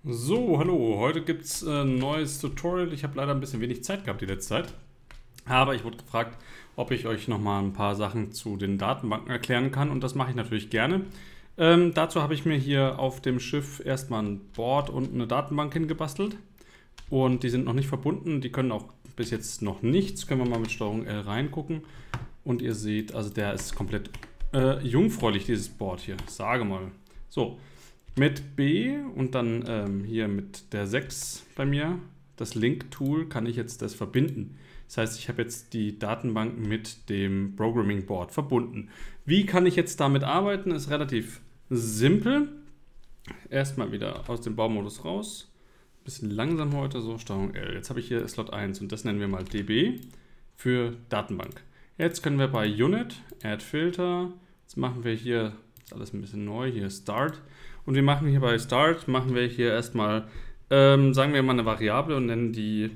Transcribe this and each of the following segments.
So, hallo, heute gibt es ein neues Tutorial. Ich habe leider ein bisschen wenig Zeit gehabt die letzte Zeit, aber ich wurde gefragt, ob ich euch nochmal ein paar Sachen zu den Datenbanken erklären kann und das mache ich natürlich gerne. Dazu habe ich mir hier auf dem Schiff erstmal ein Board und eine Datenbank hingebastelt und die sind noch nicht verbunden, die können auch bis jetzt noch nichts. Können wir mal mit STRG L reingucken und ihr seht, also der ist komplett jungfräulich, dieses Board hier, sage mal. So. Mit B und dann hier mit der 6 bei mir, das Link-Tool, kann ich jetzt das verbinden. Das heißt, ich habe jetzt die Datenbank mit dem Programming Board verbunden. Wie kann ich jetzt damit arbeiten? Ist relativ simpel. Erstmal wieder aus dem Baumodus raus. Bisschen langsam heute, so STRG L. Jetzt habe ich hier Slot 1 und das nennen wir mal DB für Datenbank. Jetzt können wir bei Unit, Add Filter, jetzt machen wir hier, ist alles ein bisschen neu, hier Start. Und wir machen hier bei Start, machen wir hier erstmal, sagen wir mal eine Variable und nennen die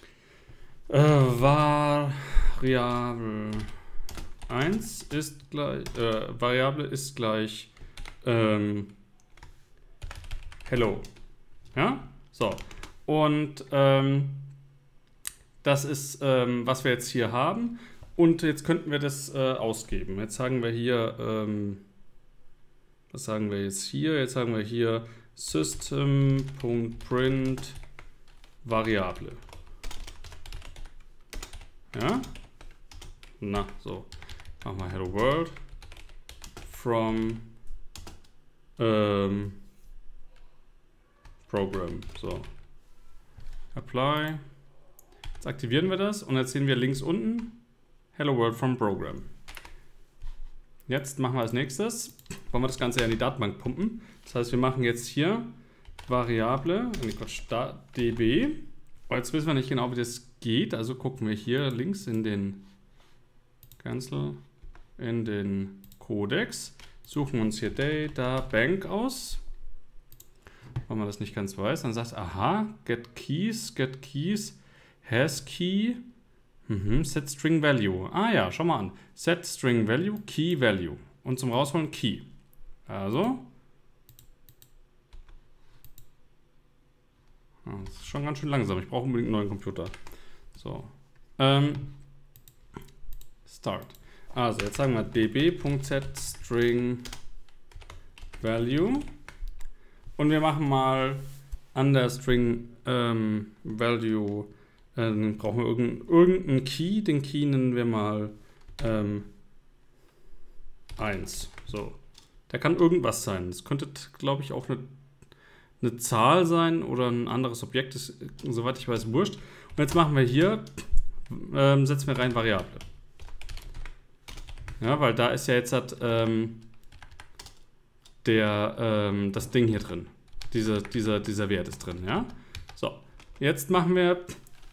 Variable 1 ist gleich, Variable ist gleich Hello. Ja? So. Und das ist, was wir jetzt hier haben. Und jetzt könnten wir das ausgeben. Jetzt sagen wir hier, was sagen wir jetzt hier? Jetzt sagen wir hier System.print Variable. Ja? Na, so. Machen wir Hello World from Program. So. Apply. Jetzt aktivieren wir das und jetzt sehen wir links unten Hello World from Program. Jetzt machen wir als nächstes, wollen wir das Ganze ja in die Datenbank pumpen. Das heißt, wir machen jetzt hier Variable, DB. Und jetzt wissen wir nicht genau, wie das geht. Also gucken wir hier links in den Cancel, in den Codex, suchen uns hier Data Bank aus. Wenn man das nicht ganz weiß, dann sagt es, aha, get keys, has key. Set String Value. Ah ja, schau mal an. Set String Value, Key Value. Und zum Rausholen Key. Also. Das ist schon ganz schön langsam. Ich brauche unbedingt einen neuen Computer. So. Start. Also, jetzt sagen wir db.setString Value. Und wir machen mal an der String Value. Dann brauchen wir irgendeinen Key. Den Key nennen wir mal 1. So. Der kann irgendwas sein. Das könnte, glaube ich, auch eine Zahl sein oder ein anderes Objekt. Das ist, soweit ich weiß, wurscht. Und jetzt machen wir hier, setzen wir rein Variable. Ja, weil da ist ja jetzt das Ding hier drin. Dieser Wert ist drin. Ja? So. Jetzt machen wir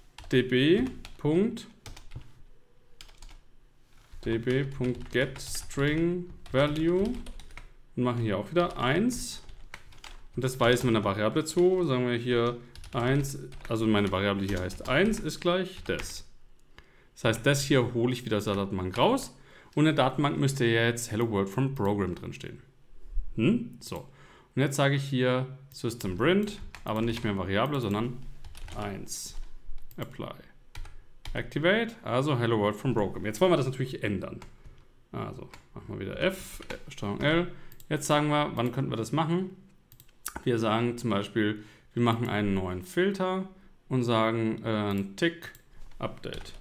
db.getStringValue und machen hier auch wieder 1 und das weisen wir einer Variable zu, sagen wir hier 1, also meine Variable hier heißt 1 ist gleich das. Das heißt, das hier hole ich wieder aus der Datenbank raus und in der Datenbank müsste ja jetzt Hello World from Program drin stehen. So, und jetzt sage ich hier System.print, aber nicht mehr Variable, sondern 1. Apply. Activate, also Hello World from Program. Jetzt wollen wir das natürlich ändern. Also machen wir wieder F, STRG L. Jetzt sagen wir, wann könnten wir das machen? Wir sagen zum Beispiel, wir machen einen neuen Filter und sagen Tick Update.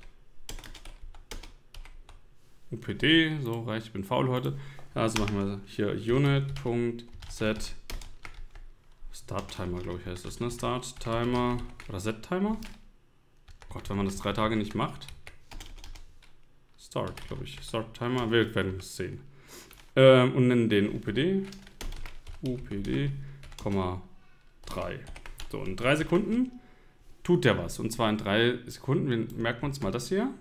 UPD, so reicht, ich bin faul heute. Also machen wir hier Unit.set Start Timer, glaube ich, heißt das, ne? Start Timer oder Set Timer? Gott, wenn man das 3 Tage nicht macht. Start, glaube ich. Start Timer, wir werden es sehen. Und nennen den UPD. UPD, 3. So, in 3 Sekunden tut der was. Und zwar in 3 Sekunden, wir merken uns mal das hier.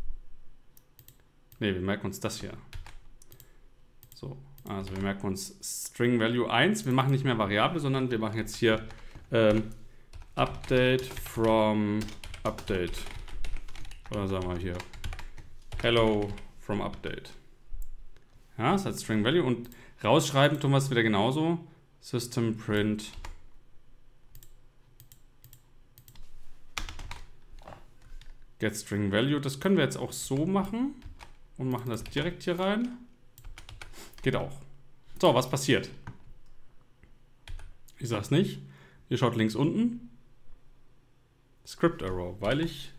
Ne, wir merken uns das hier. So, also wir merken uns String Value 1. Wir machen nicht mehr Variable, sondern wir machen jetzt hier Update from Update. Oder sagen wir hier Hello from Update. Ja, das heißt String Value und rausschreiben tun wir es wieder genauso. System.print getStringValue. Das können wir jetzt auch so machen und machen das direkt hier rein. Geht auch. So, was passiert? Ich sag's nicht. Ihr schaut links unten. Script Error, weil ich...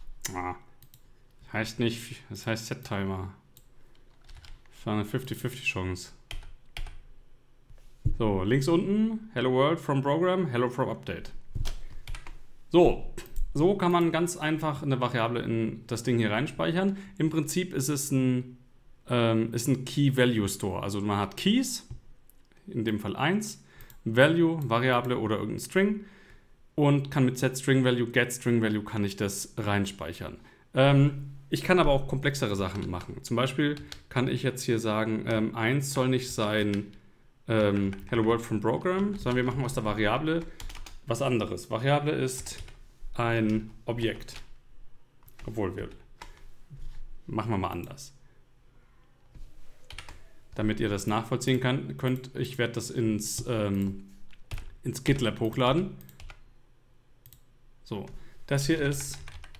heißt nicht, das heißt Set-Timer. Das war eine 50-50 Chance. So, links unten, Hello World from Program, Hello from Update. So kann man ganz einfach eine Variable in das Ding hier reinspeichern. Im Prinzip ist es ein Key-Value-Store. Also man hat Keys, in dem Fall 1, Value, Variable oder irgendein String und kann mit setStringValue, getStringValue kann ich das reinspeichern. Ich kann aber auch komplexere Sachen machen. Zum Beispiel kann ich jetzt hier sagen, 1 soll nicht sein Hello World from Program, sondern wir machen aus der Variable was anderes. Variable ist ein Objekt. Obwohl, machen wir mal anders. Damit ihr das nachvollziehen könnt, ich werde das ins GitLab hochladen. So, das hier ist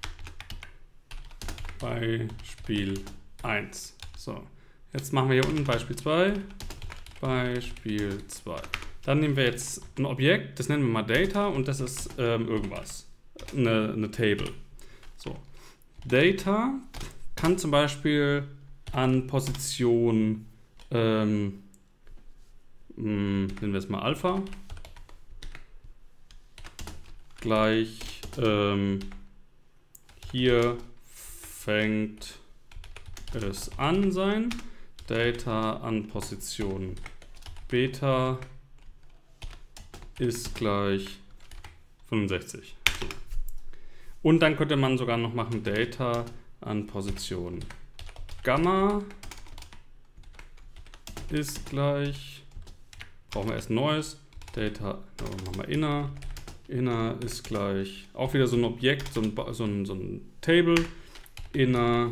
Beispiel 1. So, jetzt machen wir hier unten Beispiel 2. Beispiel 2. Dann nehmen wir jetzt ein Objekt, das nennen wir mal Data und das ist irgendwas. Eine Table. So. Data kann zum Beispiel an Position, nennen wir es mal Alpha, gleich hier fängt es an sein. Data an Position Beta ist gleich 65. So. Und dann könnte man sogar noch machen Data an Position Gamma ist gleich, brauchen wir erst ein neues, Data, machen wir Inner. Inner ist gleich, auch wieder so ein Objekt, so ein Table. Inner,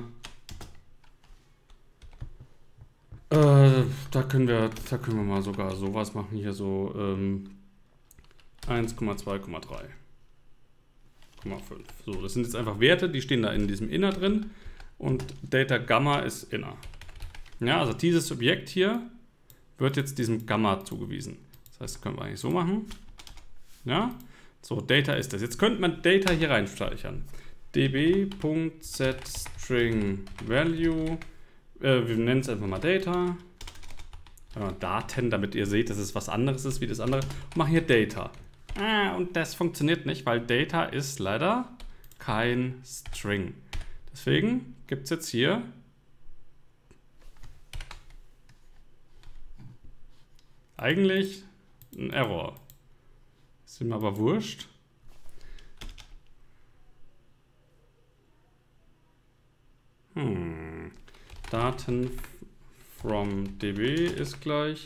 da können wir mal sogar sowas machen, hier so 1,2,3,5. So, das sind jetzt einfach Werte, die stehen da in diesem Inner drin und Data Gamma ist Inner. Ja, also dieses Objekt hier wird jetzt diesem Gamma zugewiesen. Das heißt, das können wir eigentlich so machen. Ja, so, Data ist das. Jetzt könnte man Data hier reinspeichern. db.setStringValue, wir nennen es einfach mal Data. Daten, damit ihr seht, dass es was anderes ist wie das andere. Und machen hier Data. Und das funktioniert nicht, weil Data ist leider kein String. Deswegen gibt es jetzt hier eigentlich ein Error. Ist ihm aber wurscht. Daten from db ist gleich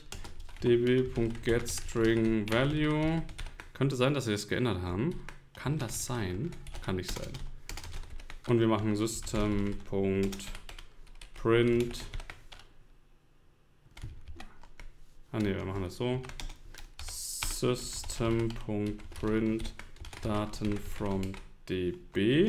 db.getStringValue. Könnte sein, dass wir das geändert haben. Kann das sein? Kann nicht sein. Und wir machen System.print. Wir machen das so. System.print Daten from db.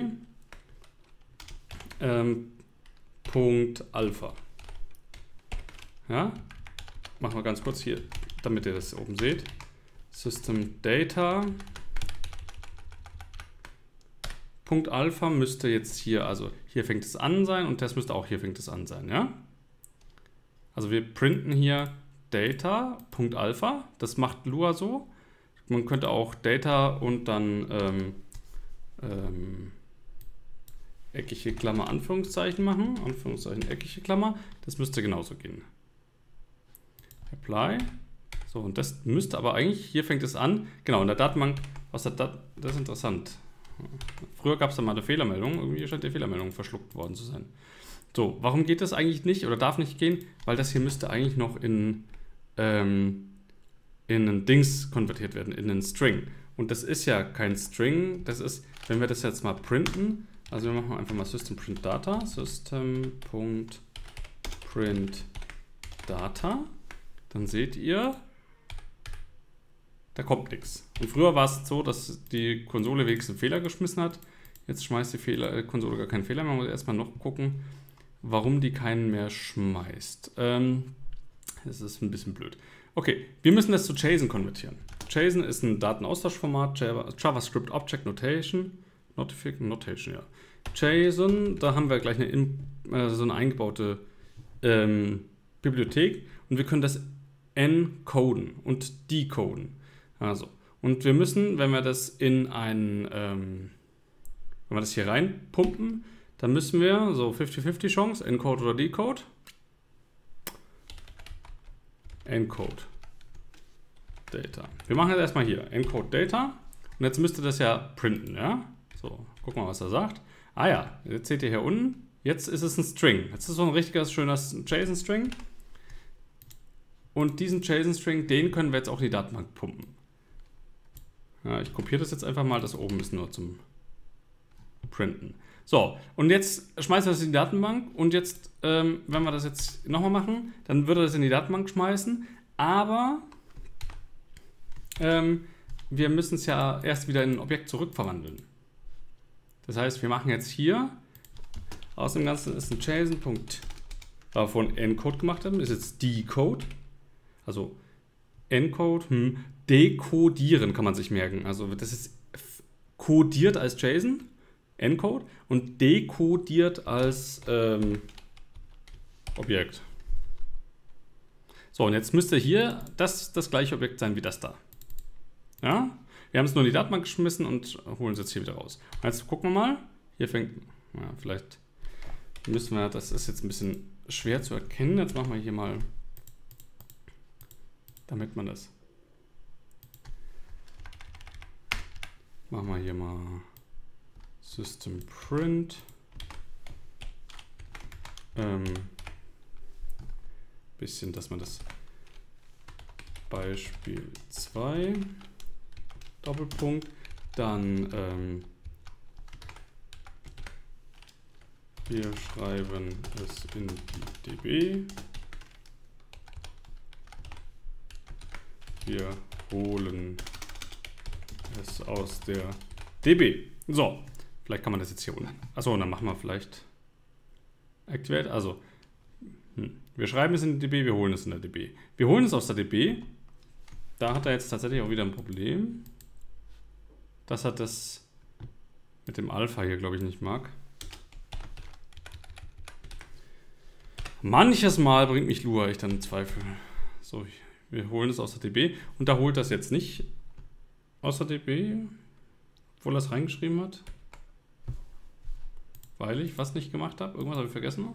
Punkt Alpha. Ja? Machen wir ganz kurz hier, damit ihr das oben seht. System Data. Punkt Alpha müsste jetzt hier, also hier fängt es an sein und das müsste auch hier fängt es an sein, ja? Also wir printen hier Data, Punkt Alpha, das macht Lua so. Man könnte auch Data und dann eckige Klammer, Anführungszeichen machen, Anführungszeichen, eckige Klammer, das müsste genauso gehen. Apply. So, und das müsste aber eigentlich, hier fängt es an, genau, in der Datenbank, das ist interessant. Früher gab es da mal eine Fehlermeldung, irgendwie scheint die Fehlermeldung verschluckt worden zu sein. So, warum geht das eigentlich nicht oder darf nicht gehen? Weil das hier müsste eigentlich noch in einen Dings konvertiert werden, in einen String. Und das ist ja kein String, das ist, wenn wir das jetzt mal printen, also wir machen einfach mal System.print.data, System.print.data, dann seht ihr, da kommt nichts. Und früher war es so, dass die Konsole wenigstens einen Fehler geschmissen hat. Jetzt schmeißt die Konsole gar keinen Fehler. Man muss erstmal noch gucken, warum die keinen mehr schmeißt. Das ist ein bisschen blöd. Okay, wir müssen das zu JSON konvertieren. JSON ist ein Datenaustauschformat, JavaScript Object Notation, Notation, ja. JSON, da haben wir gleich so eine eingebaute Bibliothek und wir können das encoden und decoden. Also, und wir müssen, wenn wir das in wenn wir das hier reinpumpen, dann müssen wir, so 50-50 Chance, encode oder decode. Encode Data. Wir machen jetzt erstmal hier Encode Data und jetzt müsste das ja printen, ja? So, gucken wir mal, was er sagt. Ah ja, jetzt seht ihr hier unten, jetzt ist es ein String. Jetzt ist so ein richtiger, schöner JSON-String. Und diesen JSON-String, den können wir jetzt auch in die Datenbank pumpen. Ja, ich kopiere das jetzt einfach mal, das oben ist nur zum Printen. So, und jetzt schmeißen wir das in die Datenbank und jetzt, wenn wir das jetzt nochmal machen, dann würde das in die Datenbank schmeißen, aber wir müssen es ja erst wieder in ein Objekt zurückverwandeln. Das heißt, wir machen jetzt hier, aus dem Ganzen ist ein JSON-Punkt, da wir von Encode gemacht haben, ist jetzt Decode, also Encode, dekodieren kann man sich merken, also das ist kodiert als JSON, Encode und dekodiert als Objekt. So, und jetzt müsste hier das gleiche Objekt sein wie das da. Ja? Wir haben es nur in die Datenbank geschmissen und holen es jetzt hier wieder raus. Und jetzt gucken wir mal. Hier fängt, ja, vielleicht müssen wir, das ist jetzt ein bisschen schwer zu erkennen. Jetzt machen wir hier mal, damit man das, machen wir hier mal System Print. Bisschen, dass man das Beispiel 2 Doppelpunkt, dann wir schreiben es in die DB, wir holen es aus der DB. So, vielleicht kann man das jetzt hier unten. Achso, und dann machen wir vielleicht Activate, also wir schreiben es in die DB, wir holen es in der DB. Wir holen es aus der DB, da hat er jetzt tatsächlich auch wieder ein Problem. Das hat das mit dem Alpha hier, glaube ich, nicht mag. Manches Mal bringt mich Lua echt dann in Zweifel. So, wir holen es aus der DB und da holt das jetzt nicht aus der DB, obwohl er es reingeschrieben hat. Weil ich was nicht gemacht habe. Irgendwas habe ich vergessen.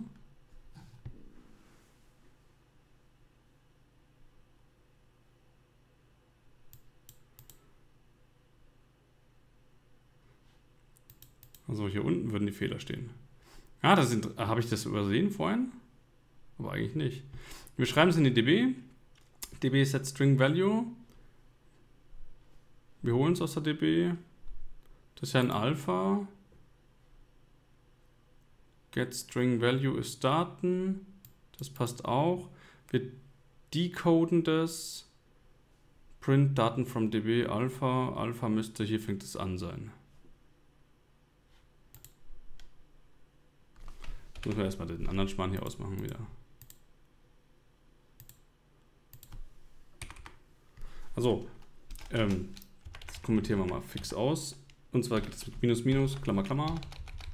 Also hier unten würden die Fehler stehen. Ja, habe ich das übersehen vorhin? Aber eigentlich nicht. Wir schreiben es in die DB. DB set string value. Wir holen es aus der DB. Das ist ja ein Alpha. Get string value ist Daten. Das passt auch. Wir decoden das. Print Daten from DB Alpha. Alpha müsste, hier fängt es an sein. Müssen wir erstmal den anderen Spann hier ausmachen wieder. Also, das kommentieren wir mal fix aus. Und zwar geht es mit Minus, Minus, Klammer, Klammer.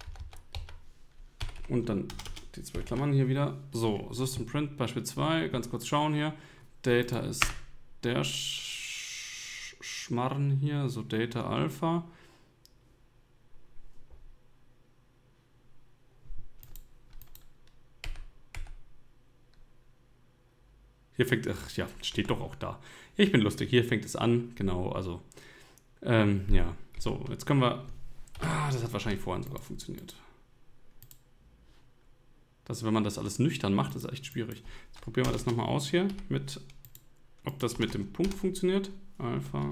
Und dann die zwei Klammern hier wieder. So, System Print, Beispiel 2. Ganz kurz schauen hier. Data ist der Schmarren hier. So, Data Alpha. Hier fängt, ach ja, steht doch auch da. Ich bin lustig, hier fängt es an, genau, also, ja, so, jetzt können wir, das hat wahrscheinlich vorhin sogar funktioniert. Wenn man das alles nüchtern macht, ist echt schwierig. Jetzt probieren wir das nochmal aus hier, ob das mit dem Punkt funktioniert. Alpha.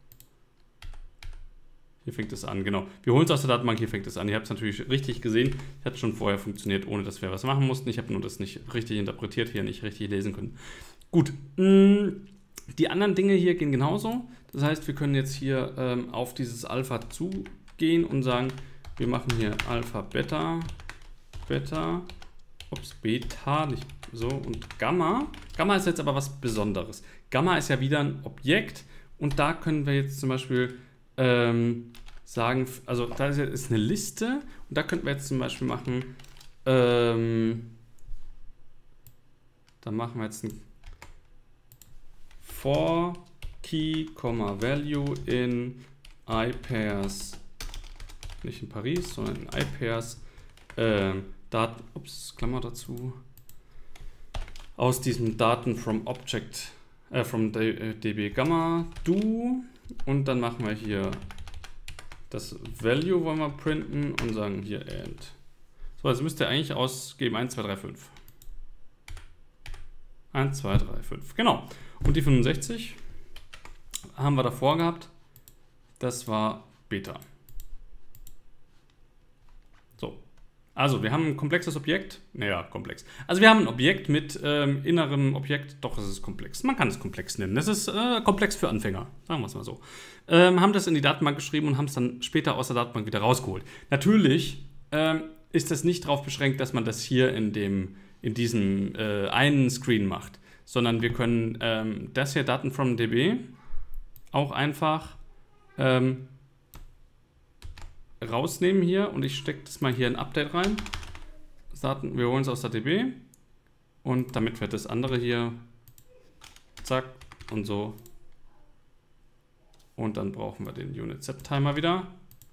Hier fängt es an, genau. Wir holen es aus der Datenbank, hier fängt es an. Ihr habt es natürlich richtig gesehen. Hat schon vorher funktioniert, ohne dass wir was machen mussten. Ich habe nur das nicht richtig interpretiert, hier nicht richtig lesen können. Gut. Die anderen Dinge hier gehen genauso. Das heißt, wir können jetzt hier auf dieses Alpha zugehen und sagen, Wir machen hier Alpha, Beta, Beta, ups, Beta, nicht so, und Gamma. Gamma ist jetzt aber was Besonderes. Gamma ist ja wieder ein Objekt und da können wir jetzt zum Beispiel sagen, also da ist eine Liste und da könnten wir jetzt zum Beispiel machen, dann machen wir jetzt ein for key, value in iPairs, nicht in Paris, sondern in iPairs, Daten, ups, Klammer dazu, aus diesem Daten from Object, from db Gamma do, und dann machen wir hier das Value wollen wir printen und sagen hier end. So, jetzt müsst ihr eigentlich ausgeben 1, 2, 3, 5. 1, 2, 3, 5. Genau. Und die 65 haben wir davor gehabt. Das war Beta. So. Also, wir haben ein komplexes Objekt. Naja, komplex. Also, wir haben ein Objekt mit innerem Objekt. Doch, es ist komplex. Man kann es komplex nennen. Das ist komplex für Anfänger. Sagen wir es mal so. Haben das in die Datenbank geschrieben und haben es dann später aus der Datenbank wieder rausgeholt. Natürlich ist das nicht darauf beschränkt, dass man das hier in diesem einen Screen macht, sondern wir können das hier Daten from DB auch einfach rausnehmen hier und ich stecke das mal hier in Update rein. Daten, wir holen es aus der DB und damit wird das andere hier zack und so. Und dann brauchen wir den Unit-Set-Timer wieder.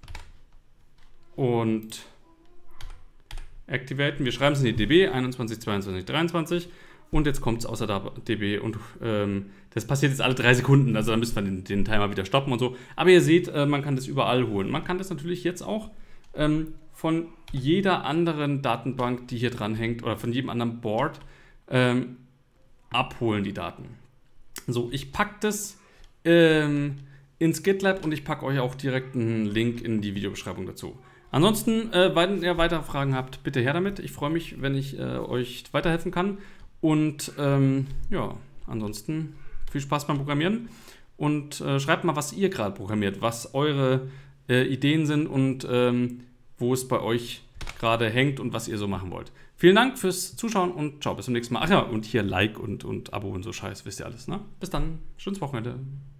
Und activaten. Wir schreiben es in die DB 21, 22, 23. Und jetzt kommt es aus der DB. Und das passiert jetzt alle 3 Sekunden. Also dann müssen wir den Timer wieder stoppen und so. Aber ihr seht, man kann das überall holen. Man kann das natürlich jetzt auch von jeder anderen Datenbank, die hier dran hängt, oder von jedem anderen Board abholen, die Daten. So, ich packe das ins GitLab und ich packe euch auch direkt einen Link in die Videobeschreibung dazu. Ansonsten, wenn ihr weitere Fragen habt, bitte her damit. Ich freue mich, wenn ich euch weiterhelfen kann. Und ja, ansonsten viel Spaß beim Programmieren. Und schreibt mal, was ihr gerade programmiert, was eure Ideen sind und wo es bei euch gerade hängt und was ihr so machen wollt. Vielen Dank fürs Zuschauen und ciao, bis zum nächsten Mal. Ach ja, und hier Like und Abo und so Scheiß, wisst ihr alles, ne? Bis dann, schönes Wochenende.